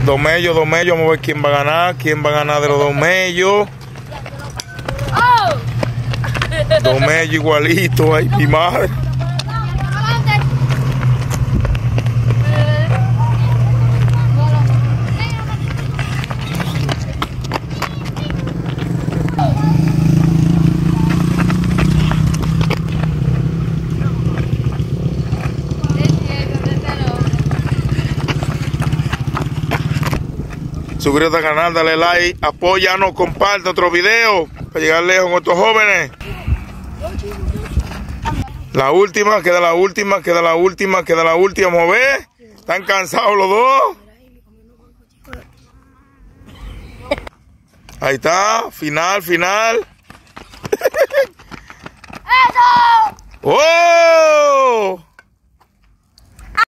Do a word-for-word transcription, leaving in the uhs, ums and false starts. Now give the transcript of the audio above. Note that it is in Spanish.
Dos mellos, dos mellos. Vamos a ver quién va a ganar. ¿Quién va a ganar de los dos mellos? Dos mellos igualitos. Ay, mi madre. Suscríbete al canal, dale like, apóyanos, comparte otro video para llegar lejos con estos jóvenes. La última, queda la última, queda la última, queda la última. Vamos a ver. ¿Están cansados los dos? Ahí está, final, final. ¡Eso! ¡Oh!